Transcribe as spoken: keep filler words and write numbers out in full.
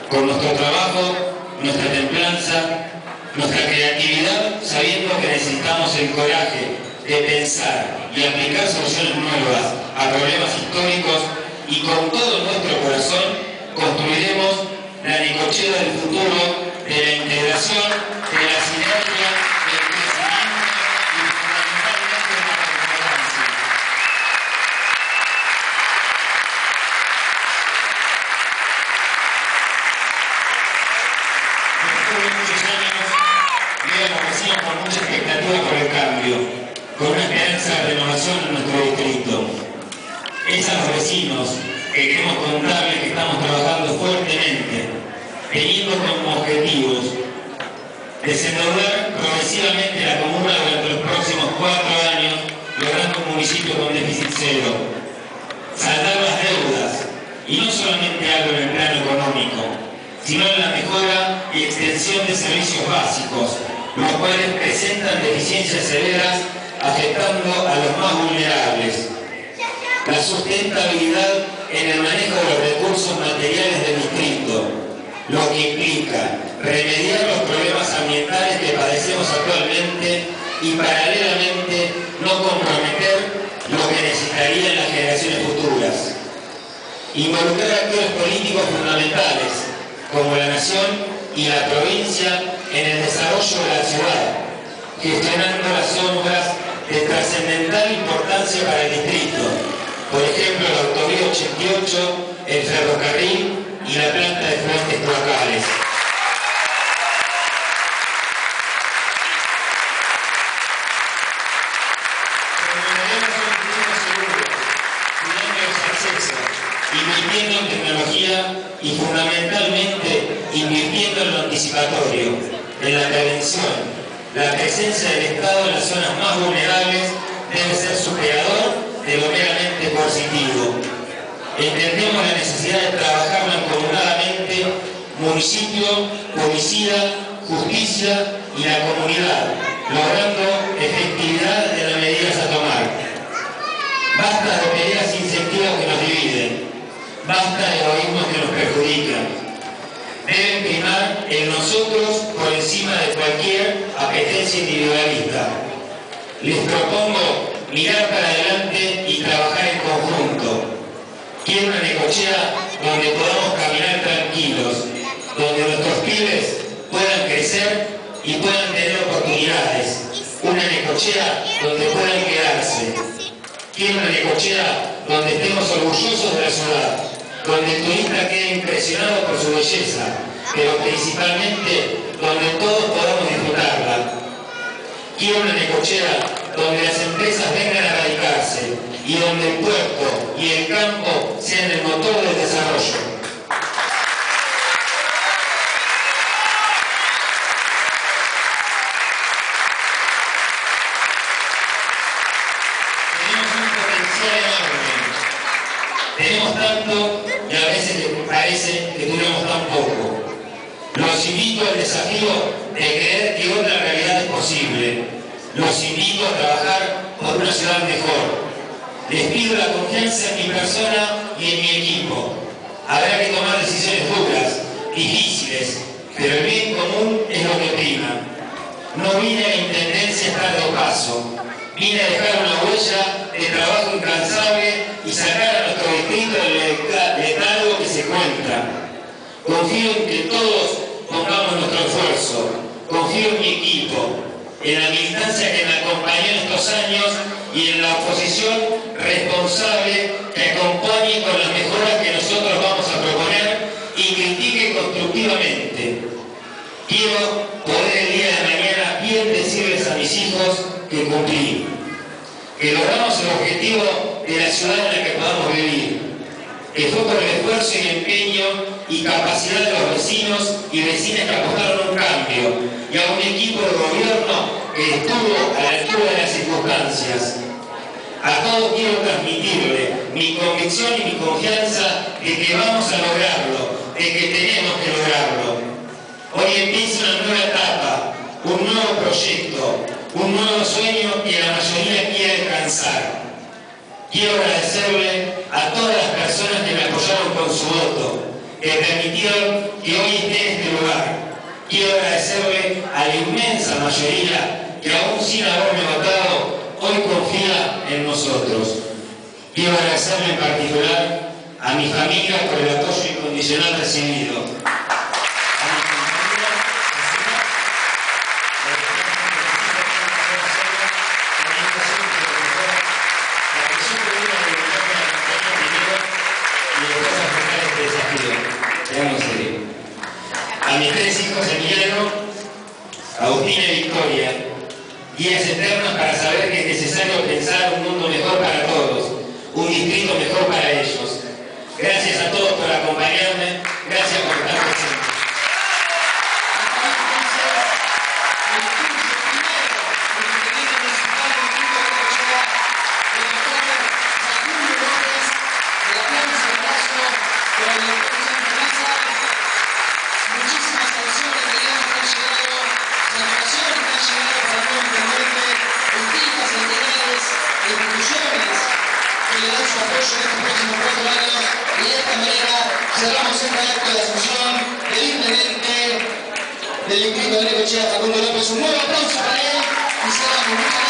con nuestro trabajo, nuestra templanza, nuestra creatividad, sabiendo que necesitamos el coraje de pensar y aplicar soluciones nuevas a problemas históricos, y con todo nuestro corazón construiremos la Necochea del futuro, de la integración, de la sinergia, del crecimiento y fundamentalmente de la tolerancia. Después de muchos años, veo a los vecinos con mucha expectativa por el cambio, con una esperanza de renovación en nuestro distrito. Es a los vecinos que queremos contarles que estamos trabajando fuertemente, teniendo como objetivos desendeudar progresivamente la comuna durante los próximos cuatro años, logrando un municipio con déficit cero, saldar las deudas, y no solamente algo en el plano económico, sino en la mejora y extensión de servicios básicos, los cuales presentan deficiencias severas afectando a los más vulnerables. La sustentabilidad en el manejo de los recursos materiales del distrito, lo que implica remediar los problemas ambientales que padecemos actualmente y paralelamente no comprometer lo que necesitarían las generaciones futuras. Involucrar actores políticos fundamentales como la nación y la provincia en el desarrollo de la ciudad, gestionando las obras de trascendental importancia para el distrito. Por ejemplo, la autovía ochenta y ocho, el ferrocarril y la planta de fuentes cloacales. Promoveremos un futuro seguro, cuidando los accesos, invirtiendo en tecnología y fundamentalmente invirtiendo en lo anticipatorio, en la prevención. La presencia del Estado en las zonas más vulnerables debe ser superador de lo meramente coercitivo. Entendemos la necesidad de trabajar mancomunadamente municipio, policía, justicia y la comunidad, logrando efectividad en las medidas a tomar. Basta de peleas sin sentido que nos dividen, basta de egoísmos que nos perjudican. Deben primar el nosotros por encima de cualquier apetencia individualista. Les propongo mirar para adelante y trabajar en conjunto. Quiero una Necochea donde podamos caminar tranquilos, donde nuestros pibes puedan crecer y puedan tener oportunidades. Una Necochea donde puedan quedarse. Quiero una Necochea donde estemos orgullosos de la ciudad, donde el turista quede impresionado por su belleza, pero principalmente donde todos podamos disfrutarla. Quiero una Necochea donde las empresas vengan a radicarse y donde el puerto y el campo sean el motor del desarrollo. Tenemos un potencial enorme. Tenemos tanto y a veces parece que tenemos tan poco. Los invito al desafío de creer que otra realidad es posible. Los invito a trabajar por una ciudad mejor. Les pido la confianza en mi persona y en mi equipo. Habrá que tomar decisiones duras, difíciles, pero el bien común es lo que prima. No vine a la intendencia a estar de paso. Vine a dejar una huella de trabajo incansable y sacar a nuestro distrito del letargo que se encuentra. Confío en que todos pongamos nuestro esfuerzo. Confío en mi equipo, en la militancia que me acompañó en estos años y en la oposición responsable que acompañe con las mejoras que nosotros vamos a proponer y critique constructivamente. Quiero poder el día de mañana bien decirles a mis hijos que cumplí, que logramos el objetivo de la ciudad en la que podamos vivir, que fue por el esfuerzo y empeño y capacidad de los vecinos y vecinas que apostaron un cambio y a un equipo de gobierno que estuvo a la altura de las circunstancias. A todos quiero transmitirle mi convicción y mi confianza de que vamos a lograrlo, de que tenemos que lograrlo. Hoy empieza una nueva etapa, un nuevo proyecto, un nuevo sueño que la mayoría quiere alcanzar. Quiero agradecerle a todas las personas que me apoyaron con su voto, que permitieron que hoy esté en este lugar. Quiero agradecerle a la inmensa mayoría que aún sin haberme votado, hoy confía en nosotros. Quiero agradecerle en particular a mi familia por el apoyo incondicional recibido. A mis tres hijos, Emiliano, Agustina y Victoria, guías eternos para saber que es necesario pensar un mundo mejor para todos, un distrito mejor para ellos. Gracias a todos por acompañarme, gracias por estar presentes. Cerramos este acto de asunción del intendente del distrito de Necochea, Facundo López. Un nuevo aplauso para él y cerramos.